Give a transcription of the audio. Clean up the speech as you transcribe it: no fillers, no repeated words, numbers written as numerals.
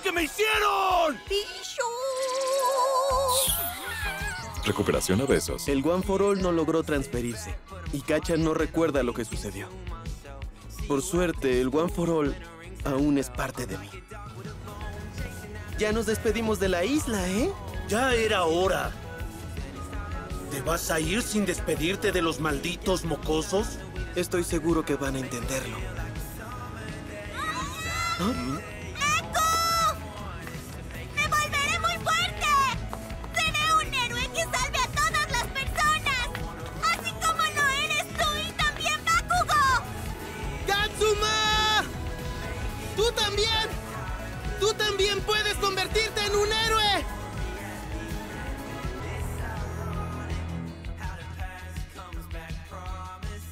que me hicieron! ¡Pichu! Recuperación a besos. El One for All no logró transferirse y Kacha no recuerda lo que sucedió. Por suerte, el One for All aún es parte de mí. Ya nos despedimos de la isla, ¿eh? Ya era hora. ¿Te vas a ir sin despedirte de los malditos mocosos? Estoy seguro que van a entenderlo. ¿Ah? ¡Echo! ¡Me volveré muy fuerte! ¡Seré un héroe que salve a todas las personas! ¡Así como lo eres tú y también Bakugo! ¡Katsuma! ¡Tú también!